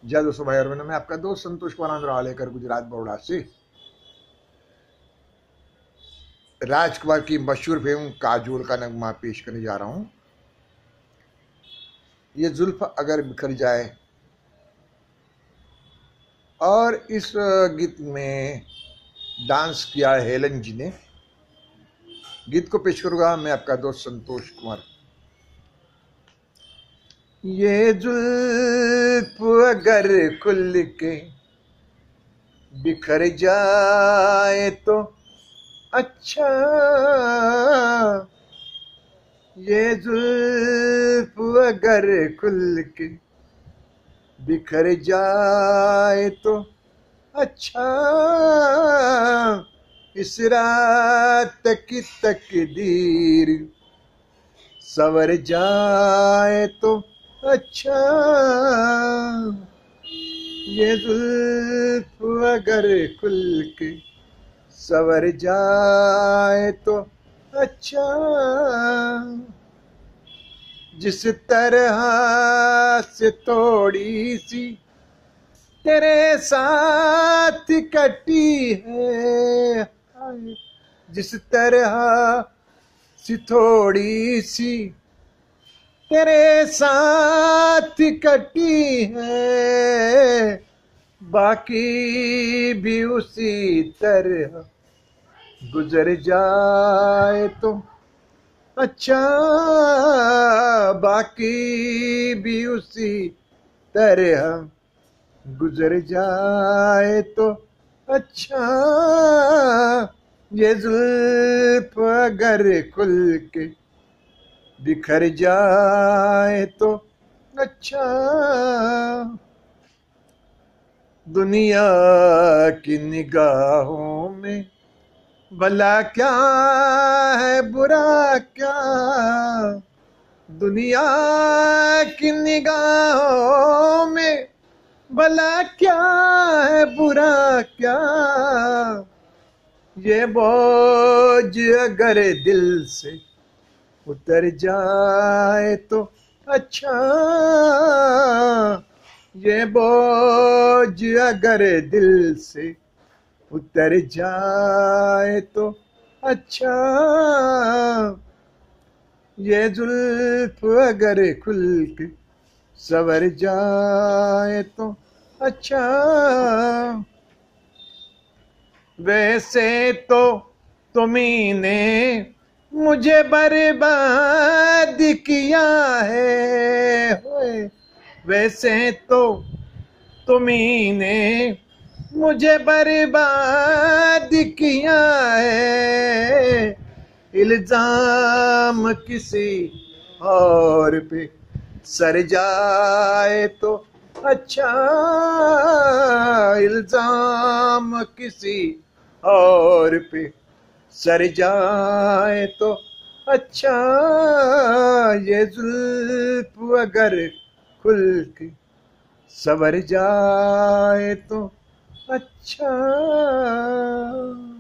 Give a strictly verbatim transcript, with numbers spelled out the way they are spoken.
जय दोस्तों, भाई और बहनों, मैं आपका दोस्त संतोष कुमार आंध्रा लेकर गुजरात बड़ौदा से राजकुमार की मशहूर फिल्म काजोल का नगमा पेश करने जा रहा हूं। ये जुल्फ अगर बिखर जाए। और इस गीत में डांस किया है हेलन जी ने। गीत को पेश करूंगा मैं आपका दोस्त संतोष कुमार। ये जुल्फ अगर खुल के बिखर जाए तो अच्छा, ये जुल्फ अगर खुल के बिखर जाए तो अच्छा, इस रात की तकदीर सवर जाए तो अच्छा, ये जुल्फ अगर खुल के सवर जाए तो अच्छा, जिस तरह से थोड़ी सी तेरे साथ कटी है, जिस तरह सी थोड़ी सी तेरे साथ कटी है, बाकी भी उसी तरह गुजर जाए तो अच्छा, बाकी भी उसी तरह गुजर जाए तो अच्छा, ये जुल्फ अगर खुल के बिखर जाए तो अच्छा। दुनिया की निगाहों में भला क्या है, बुरा क्या, दुनिया की निगाहों में भला क्या है, बुरा क्या, ये बोझ अगर दिल से उतर जाए तो अच्छा, ये बोझ अगर दिल से उतर जाए तो अच्छा, ये जुल्फ अगर खुल के सवर जाए तो अच्छा। वैसे तो तुम्ही ने मुझे बर्बाद किया है, वैसे तो तुम्ही ने मुझे बर्बाद किया है, इल्जाम किसी और पे सर जाए तो अच्छा, इल्जाम किसी और पे सर जाए तो अच्छा, ये जुल्फ अगर खुल के सवर जाए तो अच्छा।